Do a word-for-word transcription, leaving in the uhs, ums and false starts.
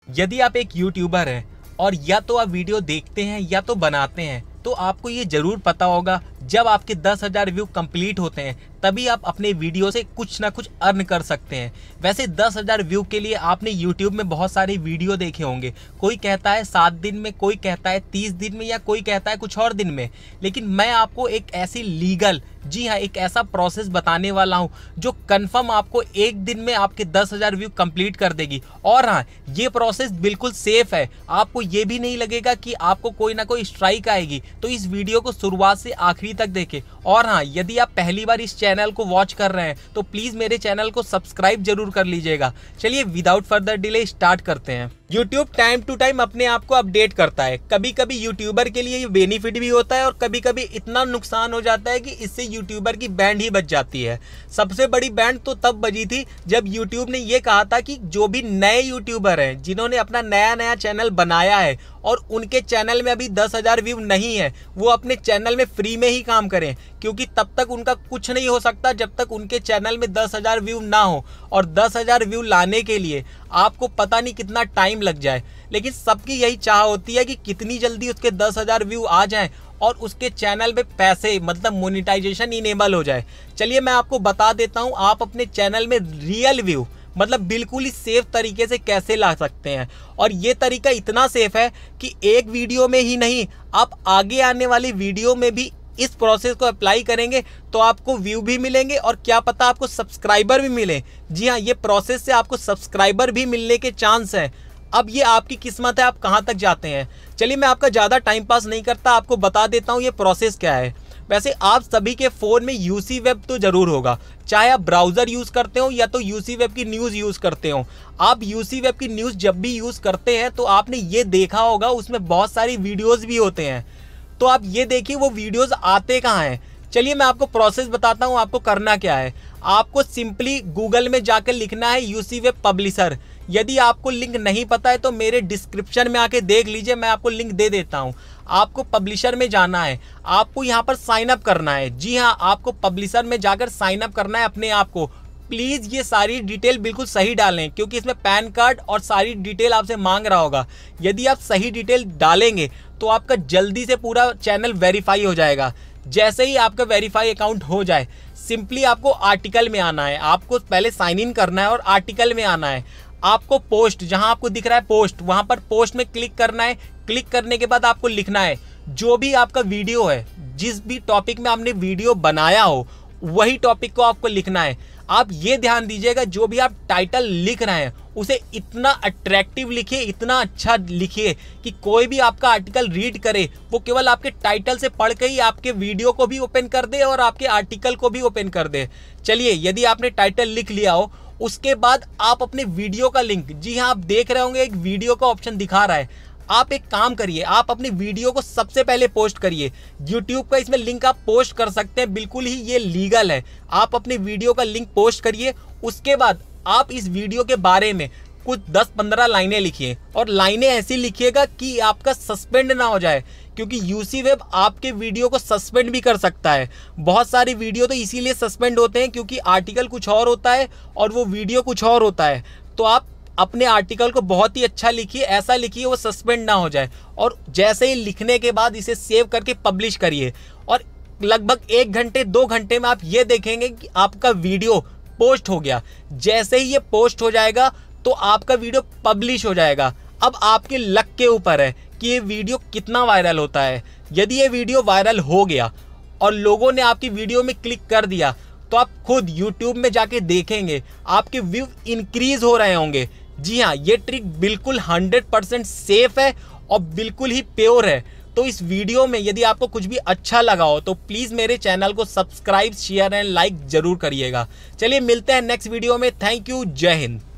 यदि आप एक यूट्यूबर हैं और या तो आप वीडियो देखते हैं या तो बनाते हैं, तो आपको ये जरूर पता होगा जब आपके दस हजार व्यू कंप्लीट होते हैं तभी आप अपने वीडियो से कुछ ना कुछ अर्न कर सकते हैं। वैसे दस हजार व्यू के लिए आपने यूट्यूब में बहुत सारे वीडियो देखे होंगे। कोई कहता है सात दिन में, कोई कहता है तीस दिन में, या कोई कहता है कुछ और दिन में। लेकिन मैं आपको एक ऐसी लीगल, जी हाँ, एक ऐसा प्रोसेस बताने वाला हूँ जो कंफर्म आपको एक दिन में आपके दस हजार व्यू कंप्लीट कर देगी। और हाँ, ये प्रोसेस बिल्कुल सेफ है। आपको ये भी नहीं लगेगा कि आपको कोई ना कोई स्ट्राइक आएगी। तो इस वीडियो को शुरुआत से आखिरी तक देखें। और हाँ, यदि आप पहली बार इस चैनल को वॉच कर रहे हैं तो प्लीज मेरे चैनल को सब्सक्राइब जरूर कर लीजिएगा। चलिए विदाउट फर्दर डिले स्टार्ट करते हैं। यूट्यूब टाइम टू टाइम अपने आप को अपडेट करता है। कभी कभी यूट्यूबर के लिए ये बेनिफिट भी होता है और कभी कभी इतना नुकसान हो जाता है कि इससे यूट्यूबर की बैंड ही बच जाती है। सबसे बड़ी बैंड तो तब बजी थी जब यूट्यूब ने ये कहा था कि जो भी नए यूट्यूबर हैं जिन्होंने अपना नया नया चैनल बनाया है और उनके चैनल में अभी दस हजार व्यू नहीं है, वो अपने चैनल में फ्री में ही काम करें, क्योंकि तब तक उनका कुछ नहीं हो सकता जब तक उनके चैनल में दस हजार व्यू ना हो। और दस हजार व्यू लाने के लिए आपको पता नहीं कितना टाइम लग जाए, लेकिन सबकी यही चाह होती है कि कितनी जल्दी उसके दस हजार व्यू आ जाएं और उसके चैनल में पैसे, मतलब मोनेटाइजेशन इनेबल हो जाए। चलिए मैं आपको बता देता हूं आप अपने चैनल में रियल व्यू, मतलब बिल्कुल ही सेफ तरीके से कैसे ला सकते हैं। और ये तरीका इतना सेफ है कि एक वीडियो में ही नहीं, आप आगे आने वाली वीडियो में भी इस प्रोसेस को अप्लाई करेंगे तो आपको व्यू भी मिलेंगे और क्या पता आपको सब्सक्राइबर भी मिले। जी हाँ, ये प्रोसेस से आपको सब्सक्राइबर भी मिलने के चांस हैं। अब ये आपकी किस्मत है, आप कहाँ तक जाते हैं। चलिए मैं आपका ज़्यादा टाइम पास नहीं करता, आपको बता देता हूँ ये प्रोसेस क्या है। वैसे आप सभी के फ़ोन में यूसी वेब तो ज़रूर होगा, चाहे आप ब्राउज़र यूज़ करते हो या तो यूसी वेब की न्यूज़ यूज़ करते हो। आप यूसी वेब की न्यूज़ जब भी यूज़ करते हैं तो आपने ये देखा होगा उसमें बहुत सारी वीडियोज़ भी होते हैं। तो आप ये देखिए वो वीडियोज़ आते कहाँ हैं। चलिए मैं आपको प्रोसेस बताता हूँ आपको करना क्या है। आपको सिंपली गूगल में जाकर लिखना है यूसी वेब पब्लिशर। यदि आपको लिंक नहीं पता है तो मेरे डिस्क्रिप्शन में आके देख लीजिए, मैं आपको लिंक दे देता हूँ। आपको पब्लिशर में जाना है, आपको यहाँ पर साइन अप करना है। जी हाँ, आपको पब्लिशर में जाकर साइन अप करना है अपने आप को। प्लीज़ ये सारी डिटेल बिल्कुल सही डालें, क्योंकि इसमें पैन कार्ड और सारी डिटेल आपसे मांग रहा होगा। यदि आप सही डिटेल डालेंगे तो आपका जल्दी से पूरा चैनल वेरीफाई हो जाएगा। जैसे ही आपका वेरीफाई अकाउंट हो जाए, सिंपली आपको आर्टिकल में आना है। आपको पहले साइन इन करना है और आर्टिकल में आना है। आपको पोस्ट, जहां आपको दिख रहा है पोस्ट, वहां पर पोस्ट में क्लिक करना है। क्लिक करने के बाद आपको लिखना है जो भी आपका वीडियो है, जिस भी टॉपिक में आपने वीडियो बनाया हो वही टॉपिक को आपको लिखना है। आप ये ध्यान दीजिएगा जो भी आप टाइटल लिख रहे हैं उसे इतना अट्रैक्टिव लिखिए, इतना अच्छा लिखिए कि कोई भी आपका आर्टिकल रीड करे वो केवल आपके टाइटल से पढ़ के ही आपके वीडियो को भी ओपन कर दे और आपके आर्टिकल को भी ओपन कर दे। चलिए, यदि आपने टाइटल लिख लिया हो, उसके बाद आप अपने वीडियो का लिंक, जी हाँ, आप देख रहे होंगे एक वीडियो का ऑप्शन दिखा रहा है। आप एक काम करिए, आप अपनी वीडियो को सबसे पहले पोस्ट करिए। यूट्यूब का इसमें लिंक आप पोस्ट कर सकते हैं, बिल्कुल ही ये लीगल है। आप अपनी वीडियो का लिंक पोस्ट करिए। उसके बाद आप इस वीडियो के बारे में कुछ दस पंद्रह लाइनें लिखिए और लाइनें ऐसी लिखिएगा कि आपका सस्पेंड ना हो जाए, क्योंकि यूसी वेब आपके वीडियो को सस्पेंड भी कर सकता है। बहुत सारी वीडियो तो इसीलिए सस्पेंड होते हैं क्योंकि आर्टिकल कुछ और होता है और वो वीडियो कुछ और होता है। तो आप अपने आर्टिकल को बहुत ही अच्छा लिखिए, ऐसा लिखिए वो सस्पेंड ना हो जाए। और जैसे ही लिखने के बाद इसे सेव करके पब्लिश करिए और लगभग एक घंटे दो घंटे में आप ये देखेंगे कि आपका वीडियो पोस्ट हो गया। जैसे ही ये पोस्ट हो जाएगा तो आपका वीडियो पब्लिश हो जाएगा। अब आपके लक के ऊपर है कि ये वीडियो कितना वायरल होता है। यदि ये वीडियो वायरल हो गया और लोगों ने आपकी वीडियो में क्लिक कर दिया तो आप खुद यूट्यूब में जाके देखेंगे आपके व्यू इंक्रीज हो रहे होंगे। जी हाँ, ये ट्रिक बिल्कुल हंड्रेड परसेंट सेफ है और बिल्कुल ही प्योर है। तो इस वीडियो में यदि आपको कुछ भी अच्छा लगा हो तो प्लीज़ मेरे चैनल को सब्सक्राइब, शेयर एंड लाइक जरूर करिएगा। चलिए मिलते हैं नेक्स्ट वीडियो में। थैंक यू, जय हिंद।